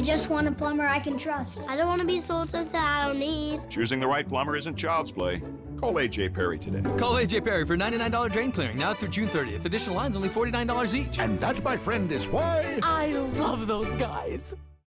I just want a plumber I can trust. I don't want to be sold something I don't need. Choosing the right plumber isn't child's play. Call A.J. Perri today. Call A.J. Perri for $99 drain clearing now through June 30th. Additional lines only $49 each. And that, my friend, is why I love those guys.